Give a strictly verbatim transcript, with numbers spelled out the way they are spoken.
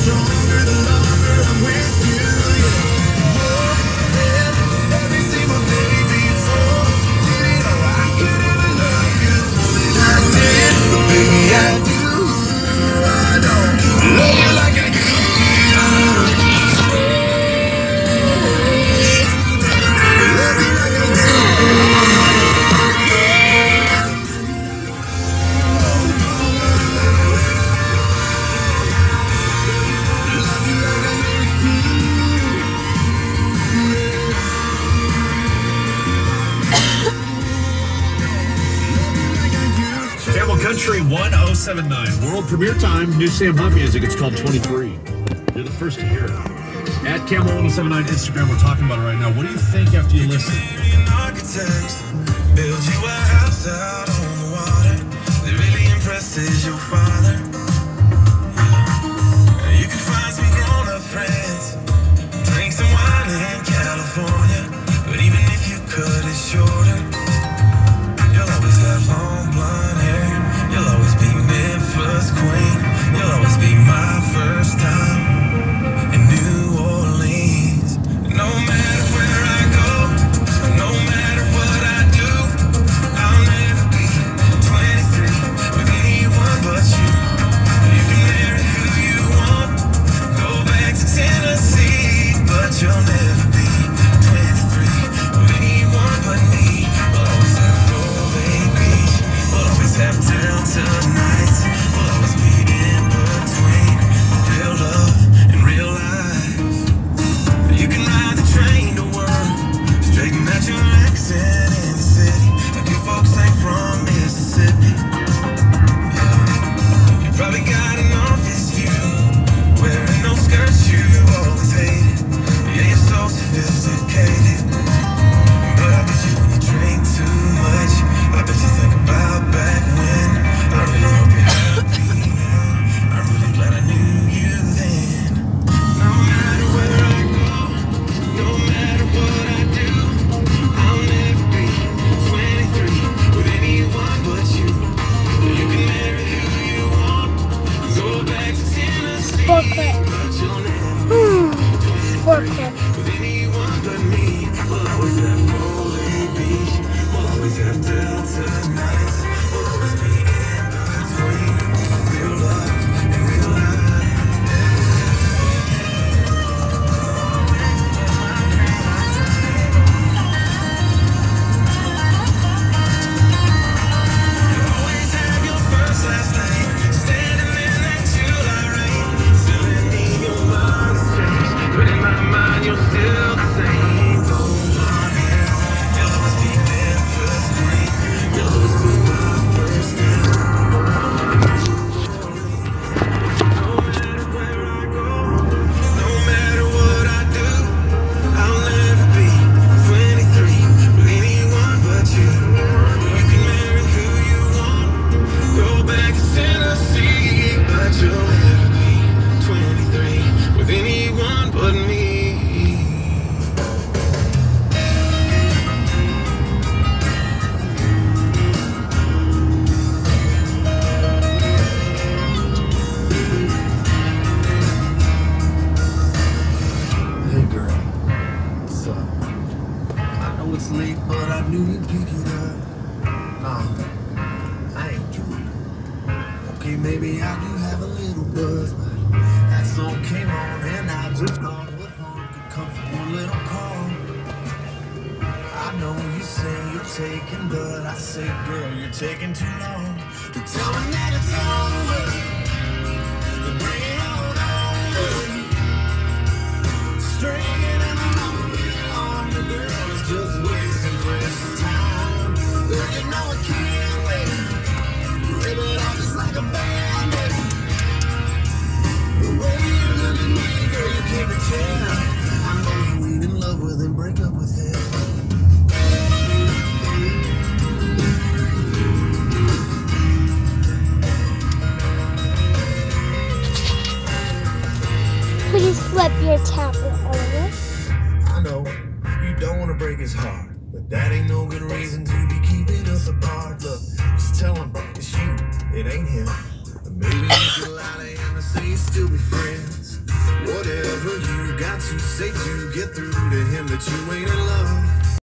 stronger the longer I'm with you. Yeah, more than every single day before. Didn't know I could ever love you more than I did, but baby I do. I don't love you like I used to. Love you like I do. Camel Country one oh seven nine. World premiere time. New Sam Hunt music. It's called twenty-three. You're the first to hear it. At Camel one oh seven nine Instagram, we're talking about it right now. What do you think after you listen? Architects build you a house out on the water that really impresses your father. Yeah. You can find some grown-up friends, drink some wine in California, but even if you cut it shorter, you'll always have long blonde hair. You'll always be Memphis queen. You'll always be my first time in New Orleans. No matter where I go, no matter what I do, I'll never be twenty-three with anyone but you. You can marry who you want, go back to Tennessee, but you'll never be twenty-three with anyone but me. We'll always have Full Bay Beach, we'll always have Delta nights, we'll always be in between real love and real life. You can ride the train to work, straighten out your accent in the city, like you folks ain't from Mississippi. Yeah. You probably got an office view, wearing those skirts you always hated. Yeah, you're so sophisticated, but I bet you when you drink too much, I bet you think about back when. I really hope you're happy now. I'm really glad I knew you then. No matter where I go, no matter what I do, I'll never be twenty-three with anyone but you. You can marry who you want, go back to Tennessee, Sport clip. but you'll never Sport clip. with anyone but me. We'll always have Full Bay Beach, we'll always have Delta nights, we'll always be in between real love and real life. You'll always have your first last name, standing in that July rain. Still in me, your mind's changed, but in my mind you're still the same. Gold blonde hair, you'll always be Memphis queen. You'll always be my first time. No matter where I go, no matter what I do, I'll never be twenty-three with anyone but you. You can marry who you want, go back to Tennessee, but you'll never be twenty-three with anyone but me. Hey girl, what's up? I know it's late, but I knew you'd pick it up. Nah, I ain't drunk. Okay, maybe I do have a little buzz, but that song came on and I just thought what harm could come from one little call. I know you say you're taking, but I say, girl, you're taking too long to tell me that it's over. Then bring it on over. Stringing and rolling on the girl is just wasting precious time. Girl, you know I can't wait. Rip it off just like a band-aid. The way you look at me, girl, you can't pretend. I know you ain't in love with him, break up with him. Please flip your tablet over. I know you don't want to break his heart, but that ain't no good reason to be keeping us apart. Look, just tell him it's you, it ain't him. Maybe you can lie to him and say you still be friends. got to say to get through to him that you ain't in love?